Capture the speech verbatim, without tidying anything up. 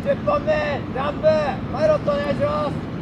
じゅっぽんめジャンプパイロットお願いします。